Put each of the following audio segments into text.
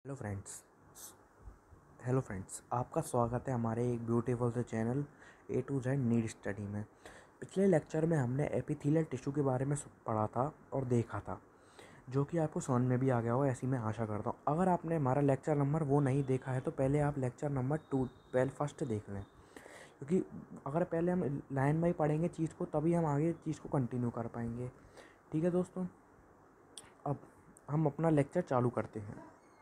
Hello friends, आपका स्वागत है हमारे एक ब्यूटीफुल से channel A to Z need study में। पिछले लेक्चर में हमने एपिथेलियल टिश्यू के बारे में पढ़ा था और देखा था, जो कि आपको समझ में भी आ गया हो, ऐसी मैं आशा करता हूँ। अगर आपने हमारा लेक्चर नंबर वो नहीं देखा है तो पहले आप लेक्चर नंबर फर्स्ट देख लें, क्योंकि अगर पहले हम लाइन बाई पढ़ेंगे चीज़ को तभी हम आगे चीज़ को कंटिन्यू कर पाएंगे। ठीक है दोस्तों, अब हम अपना लेक्चर चालू करते हैं।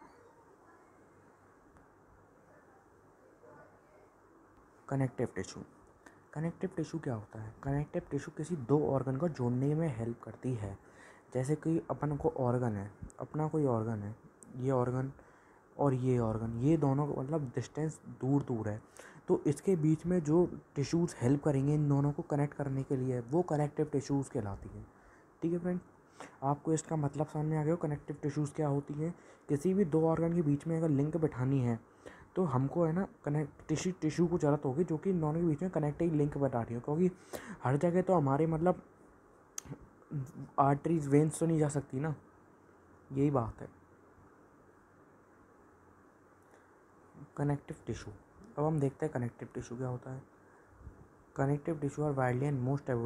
Connective tissue. कनेक्टिव टिश्यू क्या होता है? कनेक्टिव टिश्यू किसी दो ऑर्गन को जोड़ने में हेल्प करती है। जैसे कि अपन को ऑर्गन है, अपना कोई ऑर्गन है, ये ऑर्गन और ये ऑर्गन, ये दोनों को मतलब डिस्टेंस दूर दूर है, तो इसके बीच में जो टिश्यूज़ हेल्प करेंगे इन दोनों को कनेक्ट करने के लिए, वो कनेक्टिव टिश्यूज़ कहलाती है। ठीक है फ्रेंड, आपको इसका मतलब समझ में आ गया हो कनेक्टिव टिश्यूज़ क्या होती है। किसी भी दो ऑर्गन के बीच में अगर लिंक बैठानी है तो हमको है ना कनेक्ट टिश्यू को ज़रूरत होगी, जो कि इन दोनों के बीच में कनेक्टिंग लिंक बता रही हो, क्योंकि हर जगह तो हमारे मतलब आर्टरीज वेन्स तो नहीं जा सकती ना, यही बात है। कनेक्टिव टिश्यू, अब हम देखते हैं कनेक्टिव टिश्यू क्या होता है। Connective tissue are widely and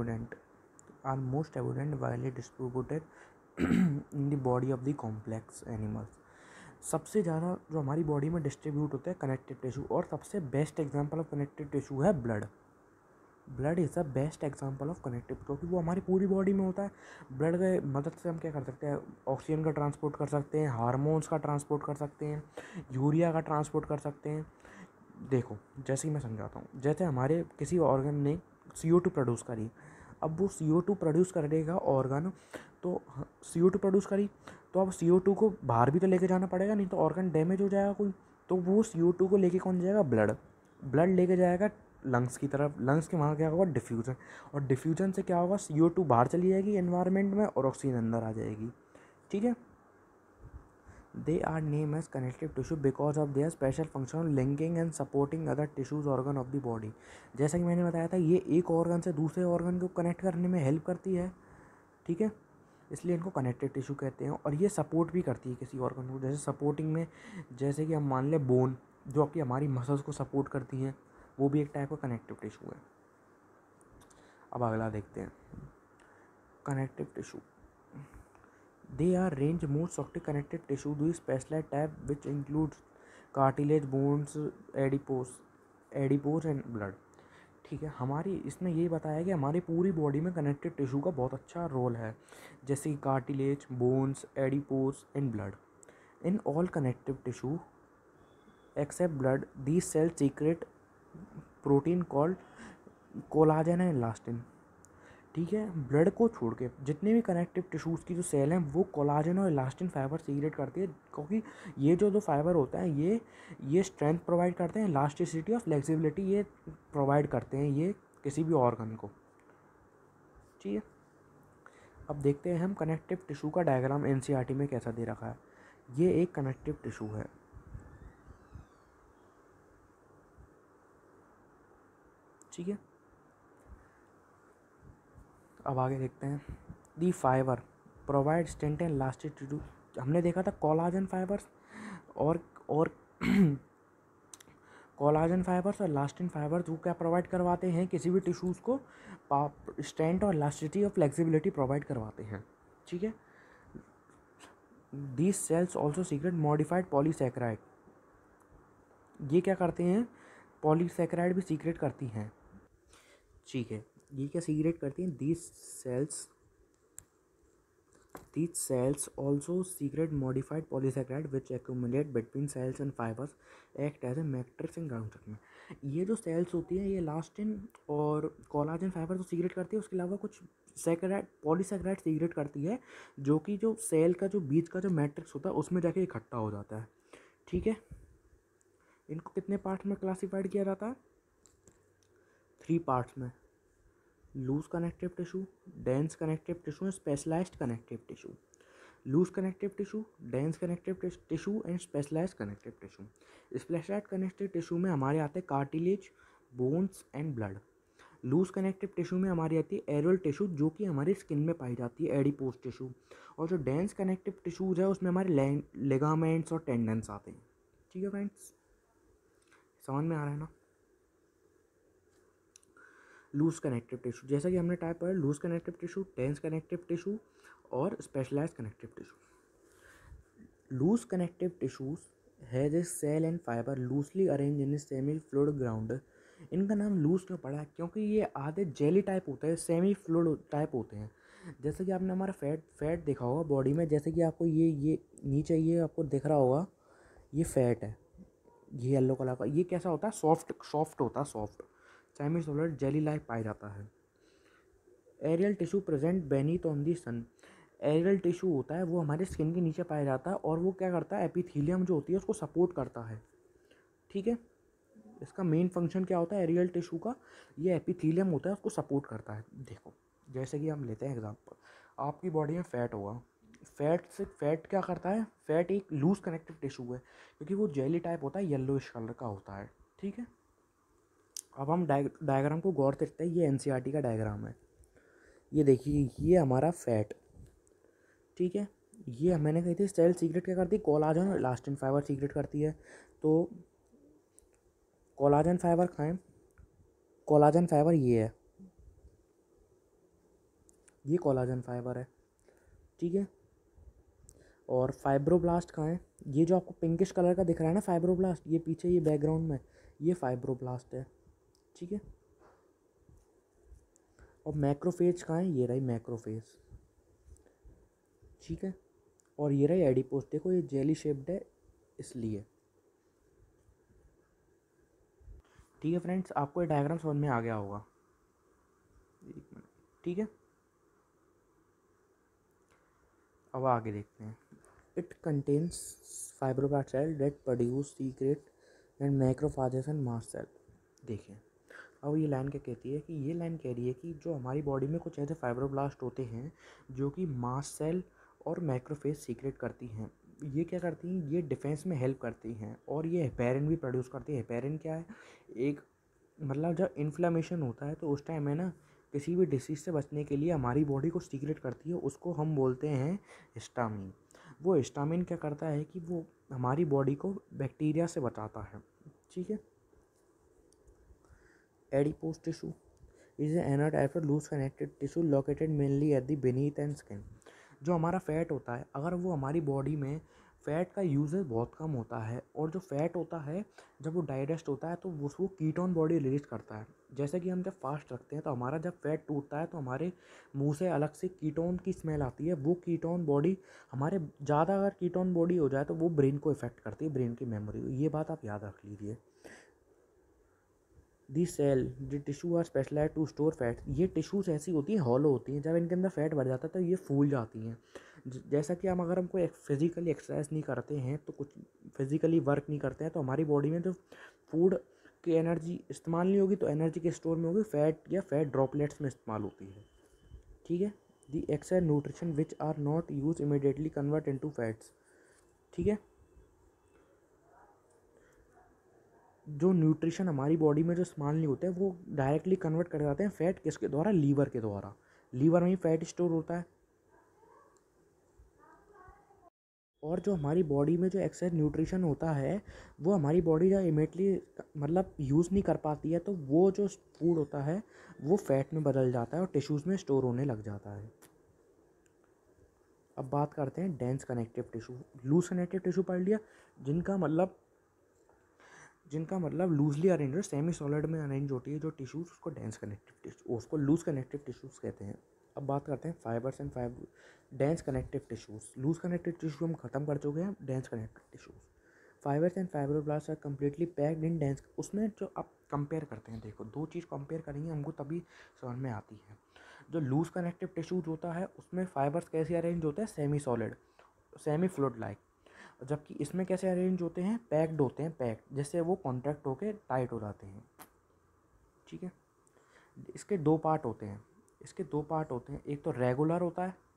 most evident widely distributed in the body of the complex animals. सबसे ज़्यादा जो हमारी बॉडी में डिस्ट्रीब्यूट होता है कनेक्टिव टिश्यू, और सबसे best example of connective tissue है blood. Blood is the best example of connective, क्योंकि वो हमारी पूरी बॉडी में होता है। ब्लड के मदद से हम क्या कर सकते हैं? ऑक्सीजन का ट्रांसपोर्ट कर सकते हैं, हार्मोन्स का ट्रांसपोर्ट कर सकते हैं, यूरिया का ट्रांसपोर्ट कर सकते हैं। देखो, जैसे ही मैं समझाता हूँ, जैसे हमारे किसी ऑर्गन ने CO2 प्रोड्यूस करी, अब वो CO2 प्रोड्यूस करेगा ऑर्गन, तो CO2 प्रोड्यूस करी तो अब CO2 को बाहर भी तो लेके जाना पड़ेगा, नहीं तो ऑर्गन डैमेज हो जाएगा कोई। तो वो CO2 को लेके कौन जाएगा? ब्लड लेके जाएगा लंग्स की तरफ। लंग्स के वहाँ क्या होगा? डिफ्यूज़न, और डिफ्यूज़न से क्या होगा? CO2 बाहर चली जाएगी एनवायरनमेंट में और ऑक्सीजन अंदर आ जाएगी। ठीक है, they are named as connective tissue because of their special function of linking and supporting other tissues organ of the body। जैसा कि मैंने बताया था, ये एक ऑर्गन से दूसरे ऑर्गन को कनेक्ट करने में हेल्प करती है। ठीक है, इसलिए इनको कनेक्टिव टिश्यू कहते हैं। और ये सपोर्ट भी करती है किसी ऑर्गन को, जैसे सपोर्टिंग में, जैसे कि हम मान लें बोन, जो कि हमारी मसल्स को सपोर्ट करती हैं, वो भी एक टाइप का कनेक्टिव टिश्यू है। अब अगला देखते हैं, connective tissue. They are range most of the connective tissue to specialized type which includes cartilage, bones, adipose and blood। ठीक है, हमारी इसमें ये बताया कि हमारी पूरी बॉडी में कनेक्टिव टिश्यू का बहुत अच्छा रोल है, जैसे कि cartilage, bones, adipose and blood. In all connective tissue except blood these cell secrete protein called collagen and elastin. ठीक है, ब्लड को छोड़ के जितने भी कनेक्टिव टिश्यूज़ की जो सेल हैं वो कोलाजन और इलास्टिन फाइबर सीक्रेट करती है, क्योंकि ये जो फाइबर होता है ये स्ट्रेंथ प्रोवाइड करते हैं, इलास्टिसिटी और फ्लेक्सिबिलिटी ये प्रोवाइड करते हैं ये किसी भी ऑर्गन को। ठीक है, अब देखते हैं हम कनेक्टिव टिश्यू का डायग्राम NCERT में कैसा दे रखा है। ये एक कनेक्टिव टिश्यू है। ठीक है, अब आगे देखते हैं, the fibre provide strength and elasticity. हमने देखा था कोलाजन फाइबर्स और कोलाजन फाइबर्स और इलास्टिन फाइबर्स वो क्या प्रोवाइड करवाते हैं? किसी भी टिश्यूज़ को स्ट्रेंथ और इलास्टिसिटी और फ्लेक्सिबिलिटी प्रोवाइड करवाते हैं। ठीक है, these cells also secrete modified polysaccharide. ये क्या करते हैं? पॉलीसेकेराइड भी सीक्रेट करती हैं। ठीक है, ये क्या सीक्रेट करती हैं? These cells also secrete modified polysaccharide which accumulate between cells and fibers, act as a matrix in ground structure में। ये जो सेल्स होती हैं ये इलास्टिन और कोलाजन फाइबर तो सीक्रेट करती है, उसके अलावा कुछ सैकेराइड पॉलीसैकेराइड सीक्रेट करती है, जो कि जो सेल का जो बीच का जो मैट्रिक्स होता है उसमें जाके इकट्ठा हो जाता है। ठीक है, इनको कितने पार्ट्स में क्लासीफाइड किया जाता है? 3 पार्ट्स में: loose connective tissue, dense connective tissue, specialised connective tissue. Loose connective tissue, dense connective tissue and specialised connective tissue. Specialised connective tissue में हमारे आते हैं cartilage, bones and blood. Loose connective tissue में हमारी आती है एरियल टिश्यू, जो कि हमारी स्किन में पाई जाती है, एडिपोज टिश्यू। और जो डेंस कनेक्टिव टिश्यूज है उसमें हमारे लिगामेंट्स और टेंडन्स आते हैं। ठीक है फ्रेंड्स, समझ में आ रहा है ना। लूज कनेक्टिव टिश्यू, जैसा कि हमने टाइप पढ़ा, loose connective tissue, dense connective tissue और specialise connective tissue. Loose connective tissues has a cell and fibre loosely arrange in semi fluid ground. इनका नाम लूज क्यों पड़ा है? क्योंकि ये आधे जेली टाइप होते हैं, सेमी फ्लूइड टाइप होते हैं। जैसे कि आपने हमारा फैट देखा होगा बॉडी में, जैसे कि आपको ये नीचे ये आपको दिख रहा होगा, ये फैट है, ये येलो कलर का। ये कैसा होता है? सॉफ्ट होता है, soft semi solid jelly like पाया जाता है। Areolar tissue present beneath on the sun. Areolar tissue होता है वो हमारे स्किन के नीचे पाया जाता है और वो क्या करता है, एपिथेलियम जो होती है उसको सपोर्ट करता है। ठीक है, इसका मेन फंक्शन क्या होता है एरियल टिश्यू का? ये एपिथेलियम होता है, उसको सपोर्ट करता है। देखो, जैसे कि हम लेते हैं एग्जांपल, आपकी बॉडी में फैट होगा, फैट क्या करता है? फैट एक लूज कनेक्टिव टिश्यू है, क्योंकि वो जेली टाइप होता है, येलोइश कलर का होता है। ठीक है, अब हम डायग्राम को गौर से देखते हैं। ये एनसीईआरटी का डायग्राम है। ये देखिए, ये हमारा फैट। ठीक है, ये मैंने कही थी सेल सीक्रेट क्या करती है? कोलाजन और इलास्टिन फाइबर सीक्रेट करती है। तो कोलाजन फाइबर खाएं, कोलाजन फाइबर ये है, ये कोलाजन फाइबर है। ठीक है, और फाइब्रोब्लास्ट खाएं, ये जो आपको पिंकिश कलर का दिख रहा है ना फाइब्रोब्लास्ट, ये पीछे ये बैकग्राउंड में, ये फाइब्रोब्लास्ट है। ठीक है, और मैक्रोफेज खाएं, ये रही मैक्रोफेज। ठीक है, और ये रही एडिपोज। देखो ये जेली शेप्ड है इसलिए। ठीक है फ्रेंड्स, आपको ये डायग्राम समझ में आ गया होगा। एक मिनट, ठीक है, अब आगे देखते हैं। It contains fibroblast cell that produce secrete and macrophages and mast cell. देखिए, अब ये लाइन क्या कहती है? कि ये लाइन कह रही है कि जो हमारी बॉडी में कुछ ऐसे फाइब्रोब्लास्ट होते हैं जो कि मास्ट सेल और मैक्रोफेज सीक्रेट करती हैं। ये क्या करती हैं? ये डिफेंस में हेल्प करती हैं और ये हेपेरिन भी प्रोड्यूस करती है। हेपेरिन क्या है? एक मतलब जब इन्फ्लेमेशन होता है तो उस टाइम है ना, किसी भी डिसीज़ से बचने के लिए हमारी बॉडी को सीक्रेट करती है, उसको हम बोलते हैं हिस्टामिन। वो हिस्टामिन क्या करता है कि वो हमारी बॉडी को बैक्टीरिया से बचाता है। ठीक है, adipose tissue is an type of loose connected tissue located mainly at the beneath and skin. जो हमारा फैट होता है, अगर वो हमारी बॉडी में फ़ैट का यूजेज बहुत कम होता है, और जो फैट होता है जब वो डाइजेस्ट होता है तो वो कीटोन बॉडी रिलीज करता है। जैसे कि हम जब फास्ट रखते हैं तो हमारा जब फैट टूटता है तो हमारे मुंह से अलग से कीटोन की स्मेल आती है। वो कीटोन बॉडी हमारे ज़्यादा अगर कीटोन बॉडी हो जाए तो वो ब्रेन को इफेक्ट करती है, ब्रेन की मेमोरी को। ये बात आप याद रख लीजिए। The cell the tissue are specialise to store fat. ये टिश्यूज ऐसी होती हैं, हॉलो होती हैं, जब इनके अंदर फैट भर जाता है तो ये फूल जाती हैं। जैसा कि हम अगर हम कोई फिजिकली एक्सरसाइज नहीं करते हैं, तो कुछ फिजिकली वर्क नहीं करते हैं, तो हमारी बॉडी में जो फूड की एनर्जी इस्तेमाल नहीं होगी तो एनर्जी के स्टोर में होगी फैट या फैट ड्रॉपलेट्स में इस्तेमाल होती है। ठीक है, the excess nutrition which are not use immediately convert into fats. ठीक है, जो न्यूट्रिशन हमारी बॉडी में जो इस्तेमाल नहीं होते हैं वो डायरेक्टली कन्वर्ट कर जाते हैं फैट, किसके द्वारा? लीवर के द्वारा। लीवर में ही फैट स्टोर होता है। और जो हमारी बॉडी में जो एक्सेस न्यूट्रिशन होता है वो हमारी बॉडी जब इमीडिएटली मतलब यूज़ नहीं कर पाती है तो वो जो फूड होता है वो फैट में बदल जाता है और टिश्यूज़ में स्टोर होने लग जाता है। अब बात करते हैं dense connective tissue. Loose connective tissue पढ़ लिया, जिनका मतलब लूजली अरेंज, सेमी सॉलिड में अरेंज होती है जो टिश्यूज, उसको डेंस कनेक्टिव टिश्यू, उसको लूज कनेक्टिव टिश्यूज कहते हैं। अब बात करते हैं fibres and dense connective tissues. Loose connective tissue हम खत्म कर चुके हैं, dense connective tissues. Fibres and fibroblast are completely packed in dense. उसमें जो आप कंपेयर करते हैं, देखो दो चीज़ कंपेयर करेंगे हमको तभी समझ में आती है। जो लूज कनेक्टिव टिश्यूज होता है उसमें फाइबर्स कैसे अरेंज होते हैं? Semi solid, semi fluid like. जबकि इसमें कैसे अरेंज होते हैं? पैक्ड होते हैं, पैक्ड, जैसे वो कॉन्ट्रैक्ट होके टाइट हो जाते हैं। ठीक है, इसके दो पार्ट होते हैं, एक तो रेगुलर होता है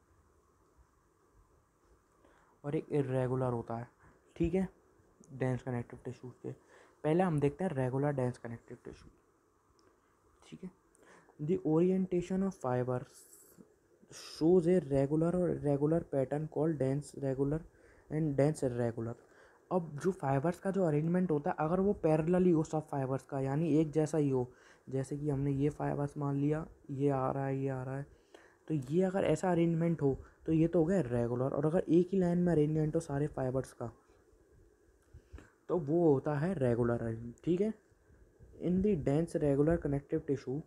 और एक इरेगुलर होता है। ठीक है, डेंस कनेक्टिव टिश्यूज के पहले हम देखते हैं रेगुलर डेंस कनेक्टिव टिश्यू। ठीक है, the orientation of fibres shows a regular और regular pattern called dense regular and dense irregular. अब जो फाइबर्स का जो अरेंजमेंट होता है अगर वो पैरेलली हो सब फाइबर्स का, यानी एक जैसा ही हो, जैसे कि हमने ये फाइबर्स मान लिया, ये आ रहा है, ये आ रहा है, तो ये अगर ऐसा अरेंजमेंट हो तो ये तो हो गया रेगुलर। और अगर एक ही लाइन में अरेंजमेंट हो सारे फाइबर्स का तो वो होता है रेगुलर अरेंजमेंट, ठीक है। In the dense regular connective tissue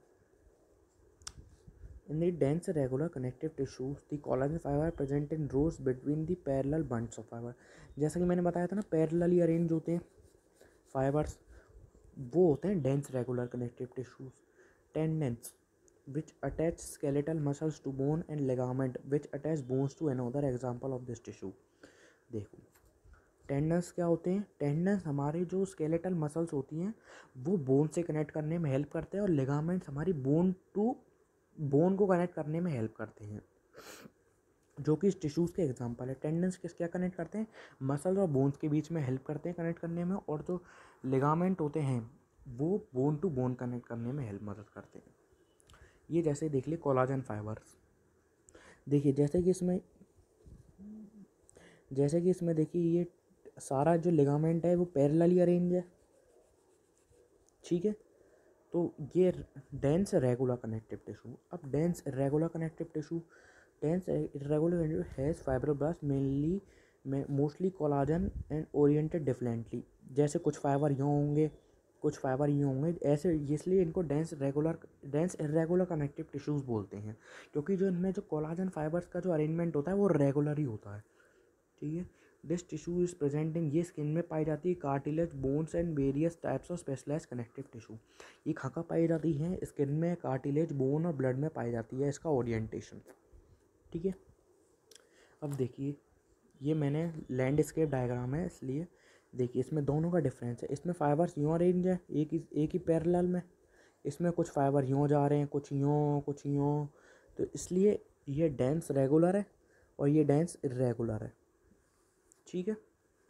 In the dense regular connective tissues, the collagen fiber are present in rows between the parallel bunches of fiber। जैसा कि मैंने बताया था ना, पैरेलली अरेंज होते हैं फाइबर्स, वो होते हैं dense regular connective tissues. Tendons which attach skeletal muscles to bone and ligament which attach bones to another example of this tissue। देखो टेंडन्स क्या होते हैं, टेंडन्स हमारे जो स्केलेटल मसल्स होती हैं वो बोन से कनेक्ट करने में हेल्प करते हैं, और लिगामेंट्स हमारी बोन टू बोन को कनेक्ट करने में हेल्प करते हैं, जो कि इस टिश्यूज़ के एग्जांपल है। टेंडन्स किस क्या कनेक्ट करते हैं, मसल और बोन्स के बीच में हेल्प करते हैं कनेक्ट करने में, और जो लिगामेंट होते हैं वो बोन टू बोन कनेक्ट करने में हेल्प मदद करते हैं। ये जैसे देख लिए कोलाजन फाइबर्स, देखिए जैसे कि इसमें देखिए ये सारा जो लिगामेंट है वो पैरेलली अरेंज है, ठीक है। तो ये डेंस रेगुलर कनेक्टिव टिश्यू। अब dense irregular connective tissue, dense irregular has fibroblast mainly में mostly collagen and oriented differently. जैसे कुछ फाइबर यूँ होंगे, कुछ फाइबर यूँ होंगे, ऐसे इसलिए इनको डेंस इरेगुलर कनेक्टिव टिश्यूज़ बोलते हैं, क्योंकि जो इनमें जो कोलाजन फाइबर्स का जो अरेंजमेंट होता है वो रेगुलर ही होता है, ठीक है। This tissue is present in, ये स्किन में पाई जाती है, cartilage, bones and various types of specialised connective tissue. ये कहाँ कहाँ पाई जाती है, स्किन में, कार्टिलेज, बोन और ब्लड में पाई जाती है। इसका ओरिएंटेशन, ठीक है। अब देखिए ये मैंने लैंडस्केप डायग्राम है, इसलिए देखिए इसमें दोनों का डिफरेंस है। इसमें फाइबर्स यूँ अरेंज है एक ही पैरेलल में, इसमें कुछ फाइबर यूँ जा रहे हैं, कुछ यूँ कुछ यूँ, तो इसलिए ये डेंस रेगुलर है और ये डेंस इरेगुलर है, ठीक है।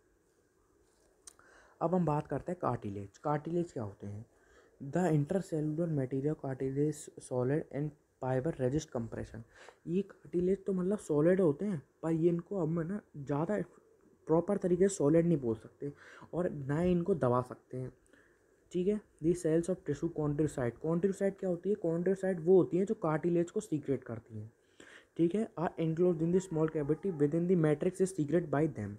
अब हम बात करते हैं कार्टिलेज। कार्टिलेज क्या होते हैं, the intercellular material cartilage solid and fibre resist compression. ये कार्टिलेज तो मतलब सॉलिड होते हैं, पर ये इनको हम ना ज़्यादा प्रॉपर तरीके से सॉलिड नहीं बोल सकते और ना ही इनको दबा सकते हैं, ठीक है। The cells of tissue chondrocyte. Chondrocyte क्या होती है, कॉन्ड्रोसाइट वो होती हैं जो कार्टिलेज को सीक्रेट करती हैं, ठीक है। Are enclosed in the small cavity within the matrix is secrete by them,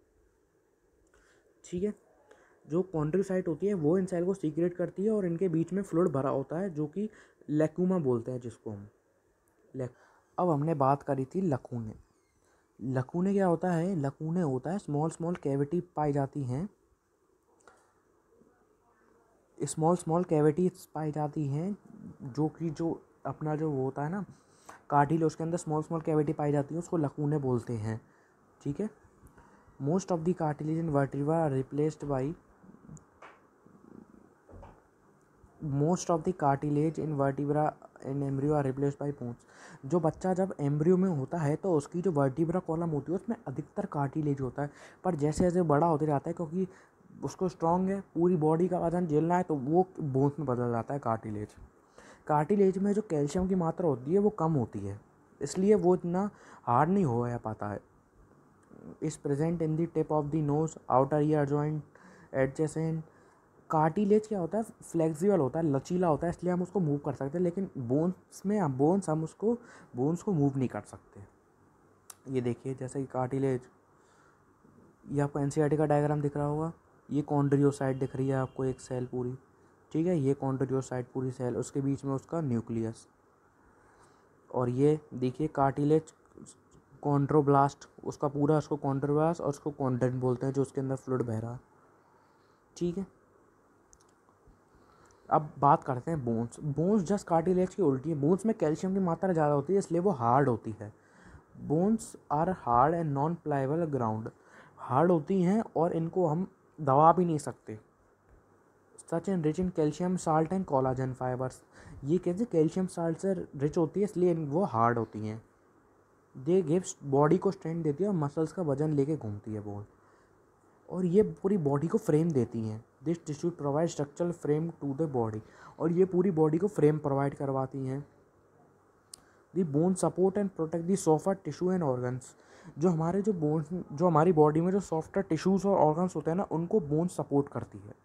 ठीक है। जो कॉन्ड्रोसाइट होती है वो इन सेल को सीक्रेट करती है और इनके बीच में फ्लूइड भरा होता है जो कि लेक्यूमा बोलते हैं, जिसको हम अब हमने बात करी थी लकूने। लकूने क्या होता है, लकूने होता है स्मॉल कैविटी पाई जाती हैं, स्मॉल कैविटीज पाई जाती हैं, जो कि जो अपना जो होता है ना कार्टिलेज, उसके अंदर स्मॉल कैविटी पाई जाती है, उसको लकूने बोलते हैं, ठीक है। Most of the cartilage in vertebra are replaced by most of the cartilage in vertebra and embryo are replaced by bones. जो बच्चा जब एम्ब्रियो में होता है तो उसकी जो वर्टिब्रा कॉलम होती है उसमें अधिकतर कार्टिलेज होता है, पर जैसे जैसे बड़ा होते जाता है, क्योंकि उसको स्ट्रॉन्ग है, पूरी बॉडी का वजन झेलना है, तो वो बोन्स में बदल जाता है कार्टिलेज। कार्टिलेज में जो कैल्शियम की मात्रा होती है वो कम होती है, इसलिए वो इतना हार्ड नहीं हो पाता है। Is present in the tip of the nose, outer ear joint, adjacent. Cartilage क्या होता है, फ्लेक्सिबल होता है, लचीला होता है, इसलिए हम उसको मूव कर सकते हैं, लेकिन बोन्स हम उसको बोन्स को मूव नहीं कर सकते। ये देखिए जैसे कि कार्टिलेज, ये आपको एनसीईआरटी का डायग्राम दिख रहा होगा, ये कॉन्ड्रियोसाइट दिख रही है आपको एक सेल पूरी, ठीक है। ये कॉन्ड्रियोसाइट पूरी सेल, उसके बीच में उसका न्यूक्लियस, और ये देखिए कार्टिलेज कॉन्ड्रोब्लास्ट, उसका पूरा उसको कॉन्ड्रोब्लास्ट और उसको कॉन्ड्रेन बोलते हैं, जो उसके अंदर फ्लूइड बह रहा है, ठीक है। अब बात करते हैं बोन्स। बोन्स जस्ट कार्टिलेज की उल्टी है, बोन्स में कैल्शियम की मात्रा ज़्यादा होती है, इसलिए वो हार्ड होती है। Bones are hard and non pliable ground, hard होती हैं और इनको हम दबा भी नहीं सकते। Such and rich in calcium salt and collagen fibres, ये कैसे कैल्शियम साल्ट से रिच होती है, इसलिए वो हार्ड होती हैं। दे गिव्स, बॉडी को स्ट्रेंथ देती है और मसल्स का वजन लेके घूमती है बोन, और ये पूरी बॉडी को फ्रेम देती हैं। This tissue provide structural frame to the body, और ये पूरी बॉडी को फ्रेम प्रोवाइड करवाती हैं। The bone support and protect the softer tissue and organs, जो हमारे जो बोन्स, जो हमारी बॉडी में जो सॉफ्टर टिश्यूज़ और ऑर्गन्स होते हैं ना, उनको बोन सपोर्ट करती है।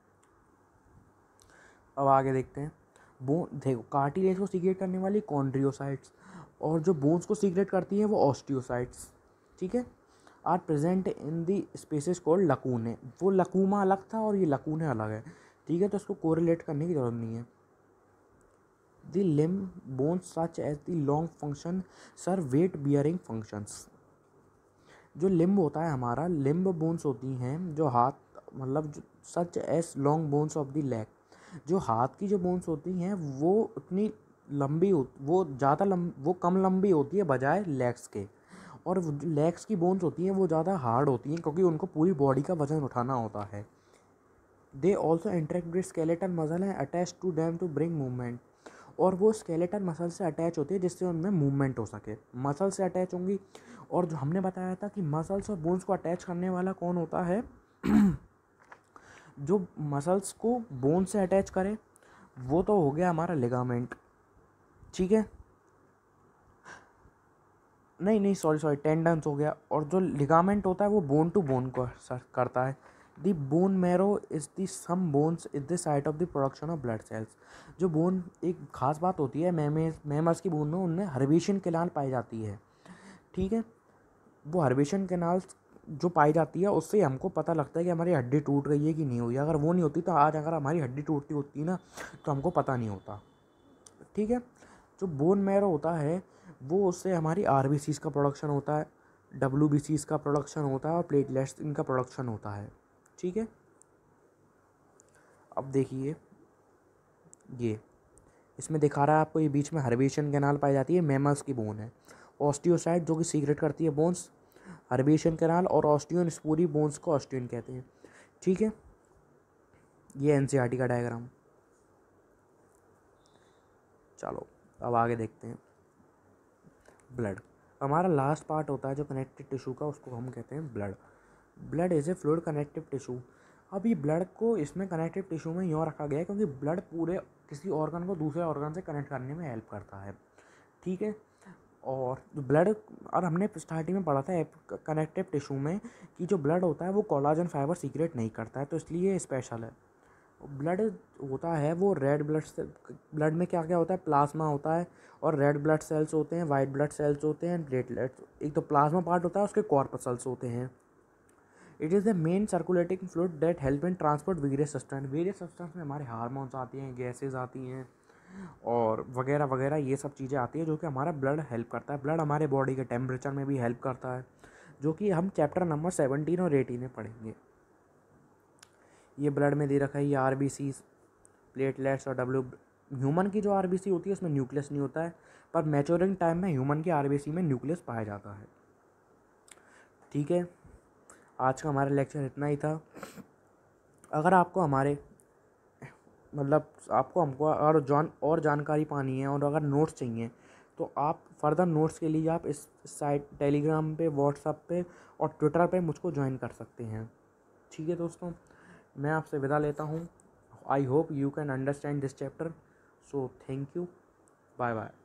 अब आगे देखते हैं। बोन देखो, कार्टिलेज को सीक्रेट करने वाली कॉन्ड्रियोसाइट्स, और जो बोन्स को सीक्रेट करती हैं वो ऑस्टियोसाइट्स, ठीक है, are present in the spaces called lacunae. वो लकूमा अलग था और ये लकूने अलग है, ठीक है, तो इसको कोरिलेट करने की जरूरत नहीं है। The limb bones such as the long function serve weight bearing functions. जो लिम्ब होता है हमारा, लिम्ब बोन्स होती हैं जो हाथ, मतलब such as long bones of the leg, जो हाथ की जो बोन्स होती हैं वो उतनी लंबी वो ज़्यादा वो कम लंबी होती है बजाय लेग्स के, और लेग्स की बोन्स होती हैं वो ज़्यादा हार्ड होती हैं क्योंकि उनको पूरी बॉडी का वजन उठाना होता है। They also interact with skeletal muscle है attach to them to bring movement, और वो स्केलेटल मसल से अटैच होती है जिससे उनमें मूवमेंट हो सके, मसल से अटैच होंगी। और जो हमने बताया था कि मसल्स और बोन्स को अटैच करने वाला कौन होता है जो मसल्स को बोन से अटैच करे, वो तो हो गया हमारा लिगामेंट, ठीक है, नहीं सॉरी टेंडन्स हो गया, और जो लिगामेंट होता है वो बोन टू बोन को करता है। The bone marrow is the some bones is the site of the production of blood cells. जो बोन, एक खास बात होती है मैमल्स की बोन में, उनमें हर्बेशियन कैनाल पाई जाती है, ठीक है, वो हर्बेशियन कैनाल जो पाई जाती है उससे हमको पता लगता है कि हमारी हड्डी टूट गई है कि नहीं हुई। अगर वो नहीं होती तो आज अगर हमारी हड्डी टूटती होती ना तो हमको पता नहीं होता, ठीक है। जो बोन मैरो होता है वो, उससे हमारी आरबीसीज का प्रोडक्शन होता है, डब्ल्यूबीसीज का प्रोडक्शन होता है और प्लेटलेट्स इनका प्रोडक्शन होता है, ठीक है। अब देखिए ये इसमें दिखा रहा है आपको, ये बीच में हर्बेशियन कैनाल पाई जाती है, मैमल्स की बोन है। ऑस्टियोसाइट जो कि सीक्रेट करती है बोन्स, हर्बेशियन कैनाल और ऑस्टियन, इस पूरी बोन्स को ऑस्टियन कहते हैं, ठीक है। ये एनसीईआरटी का डायग्राम। चलो अब आगे देखते हैं। ब्लड हमारा लास्ट पार्ट होता है जो कनेक्टिव टिश्यू का, उसको हम कहते हैं blood. Blood is a fluid connective tissue. अब ये ब्लड को इसमें कनेक्टिव टिश्यू में यूँ रखा गया है क्योंकि ब्लड पूरे किसी ऑर्गन को दूसरे ऑर्गन से कनेक्ट करने में हेल्प करता है, ठीक है। और ब्लड, और हमने स्टार्टिंग में पढ़ा था कनेक्टिव टिश्यू में कि जो ब्लड होता है वो कोलाजन फाइबर सीक्रेट नहीं करता है, तो इसलिए स्पेशल है। ब्लड होता है वो रेड ब्लड से, ब्लड में क्या क्या होता है, प्लाज्मा होता है और रेड ब्लड सेल्स होते हैं, वाइट ब्लड सेल्स होते हैं, प्लेटलेट्स। एक तो प्लाज्मा पार्ट होता है, उसके कॉर्पसल्स होते हैं। It is the main circulating fluid that help in transport various substance में हमारे हार्मोन्स आती हैं, गैसेज आती हैं और वगैरह वगैरह, ये सब चीज़ें आती हैं जो कि हमारा ब्लड हेल्प करता है। ब्लड हमारे बॉडी के टेम्परेचर में भी हेल्प करता है, जो कि हम चैप्टर नंबर 17 और 18 में पढ़ेंगे। ये ब्लड में दे रखा है, ये आरबीसी, प्लेटलेट्स और ह्यूमन की जो आरबीसी होती है उसमें न्यूक्लियस नहीं होता है, पर मैच्योरिंग टाइम में ह्यूमन की आरबीसी में न्यूक्लियस पाया जाता है, ठीक है। आज का हमारा लेक्चर इतना ही था। अगर आपको हमारे मतलब आपको हमको और जानकारी पानी है और अगर नोट्स चाहिए तो आप फर्दर नोट्स के लिए आप इस साइट टेलीग्राम पे, व्हाट्सएप पे और ट्विटर पे मुझको ज्वाइन कर सकते हैं, ठीक है दोस्तों। मैं आपसे विदा लेता हूँ। I hope you can understand this chapter, so thank you, bye bye.